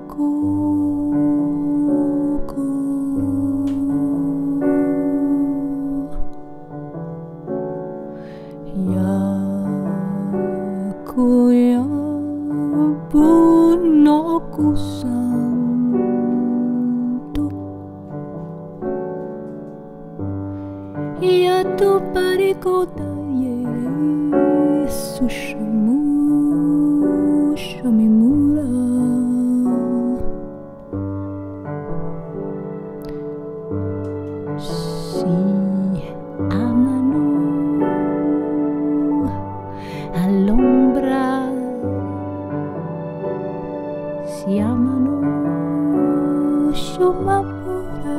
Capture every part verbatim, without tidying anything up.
Yato parikoda Yesu shamu shamimura Si amano all'ombra Si amano shumapura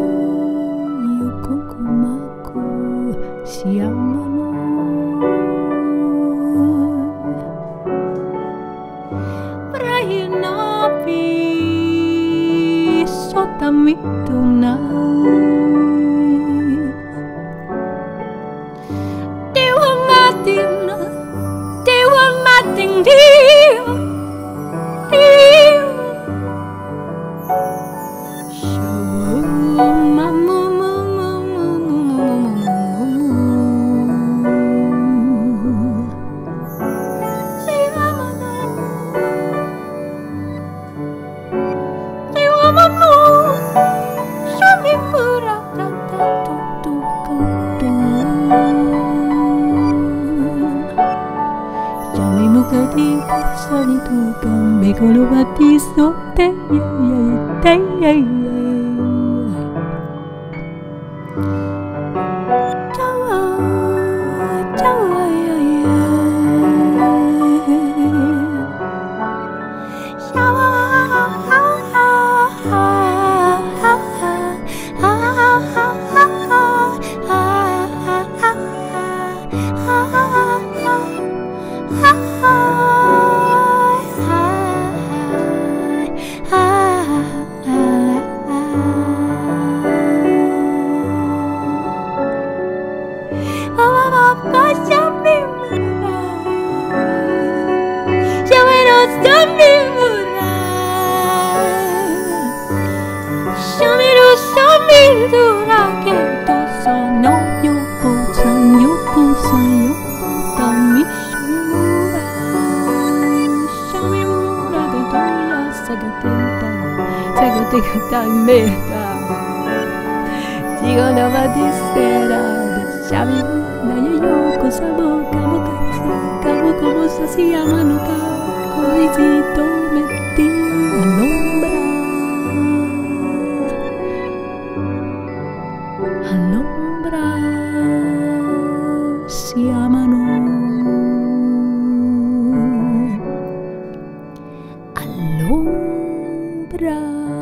Yukukumaku Si amano Prahinapi Sotamitunai Dewa matin Dewa matin Dewa Dewa Shamamu Sani tu kame kono bati so te ye ye te ye ye Jawa Jawa ye ye Jawa ha ha ha ha ha Meta Digo no va a disterar Shami na yoko sabo Kamo katsu Kamo como se llama no ka Coisito metti All'ombra All'ombra Si amano All'ombra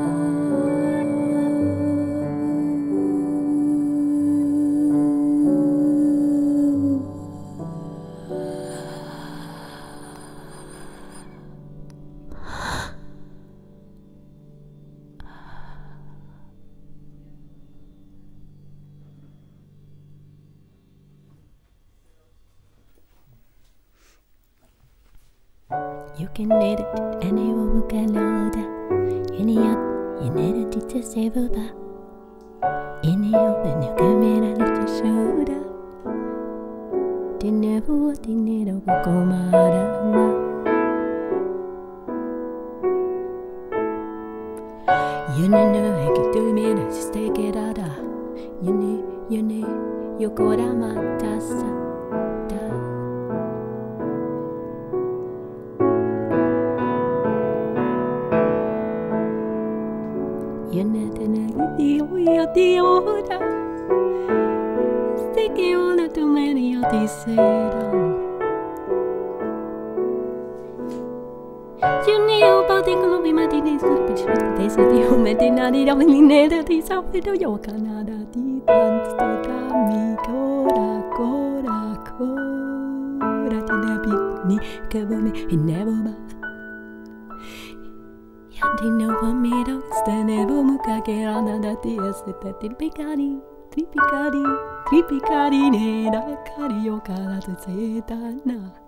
You can need it, and it will look at Loda. In the up, you need it to save a bar. In the open, you come in and it's a shoulder. Dinner for what dinner will go marana. You know, I can do me, just take it out. You need, you need, you go down my task. You never know the deal da. Sticky on too many of these said. You knew about the Columbia Martinez, they said you met in Nadi of Lineda, the South of your Canada, the dance to me, Cora, Cora, Cora, Tinabini, Kavome, and never. Yantinova made stand ever mukakera that is the Tripicari, Tripicari, Tripicari, Neda, Carioca, to say that.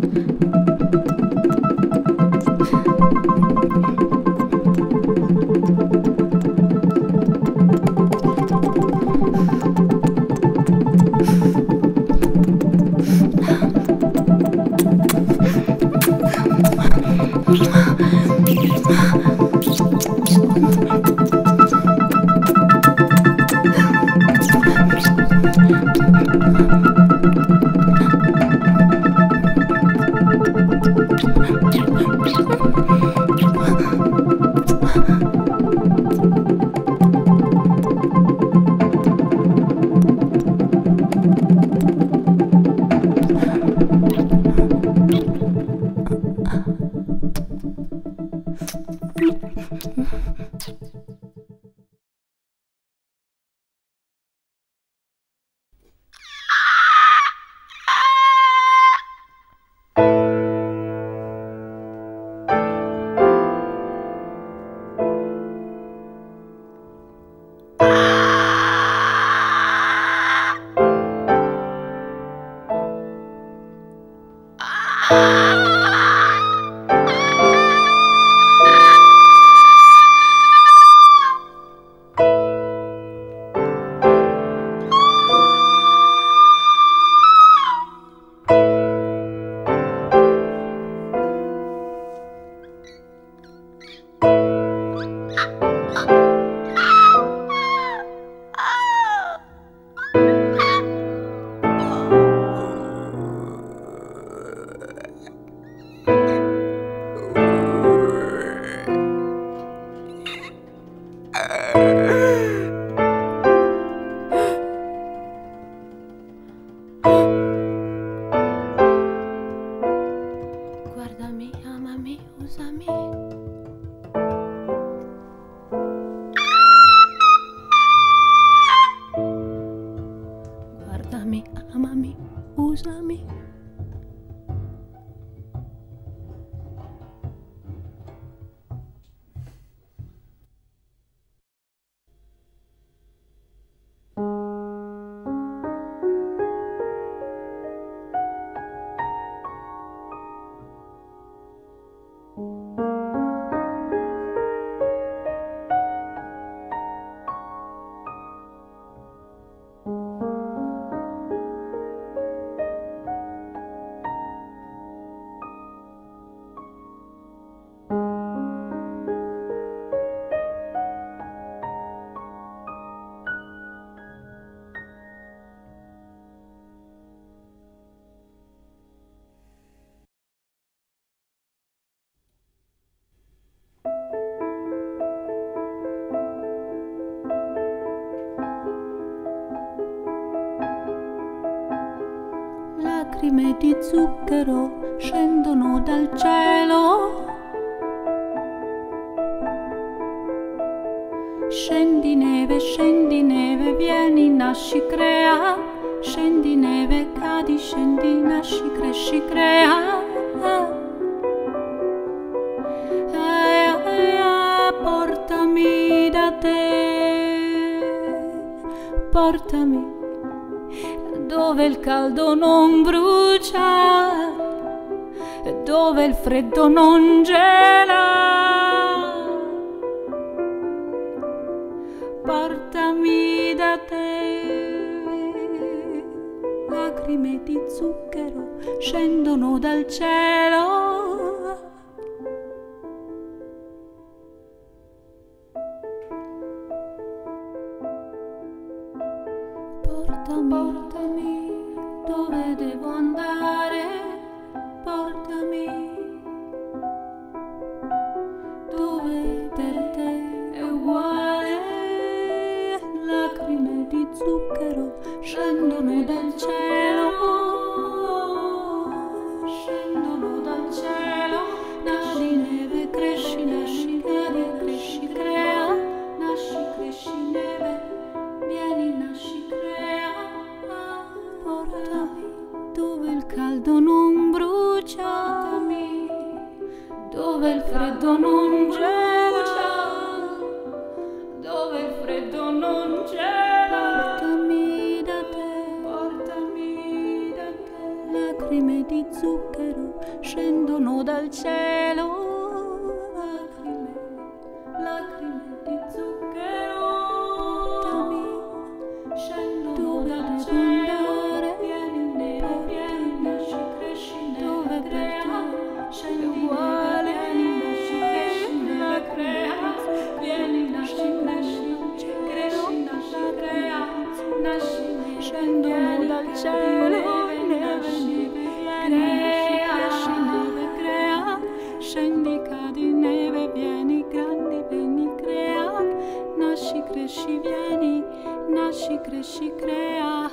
Lacrime di zucchero scendono dal cielo. Scendi neve, scendi neve, vieni, nasci, crea. Scendi neve, cadi, scendi, nasci, cresci, crea. Eh, eh, portami da te, portami dove il caldo non brucia, dove il freddo non gela. Portami da te, lacrime di zucchero scendono dal cielo. Portami, portami dove devo andare, portami dove per te è uguale. Lacrime di zucchero scendono dal cielo, scendono dal cielo. Nasci neve, cresci, nasci, cadi, cresci, crea. Nasci, cresci, neve, vieni, nasci, crea. Portami dove il caldo non brucia, dove il freddo non gela, dove il freddo non gela. Portami da te, portami da te, lacrime lacrime di zucchero scendono dal cielo, lacrime, lacrime di zucchero, portami, scendono dal cielo, vieni neve, vieni, nasci, cresci, neve, crea, scendi uguale, vieni, nasci, cresci, neve, crea, vieni, nasci, cresci, cresci, nasci, crea, nasci, scendono dal cielo, scendi, cadi, neve, vieni, grandi, vieni, crea, nasci, cresci, vieni, nasci, cresci, crea,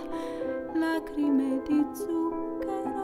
lacrime di zucchero.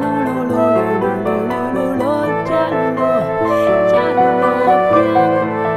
Giallo, giallo,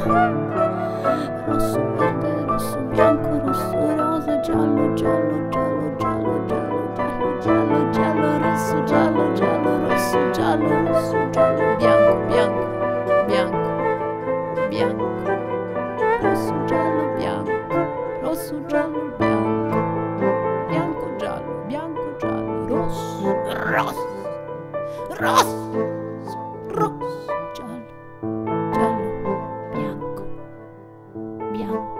rosso, verde, rosso, bianco, rosso, rosa, giallo, giallo, giallo, giallo, giallo, giallo, giallo, giallo, rosso, giallo, giallo, rosso, giallo, rosso, giallo, bianco, bianco, bianco, bianco, rosso, giallo, bianco, rosso, giallo, bianco, bianco, giallo, bianco, giallo, rosso, rosso, rosso, rosso, giallo, giallo, bianco, bianco.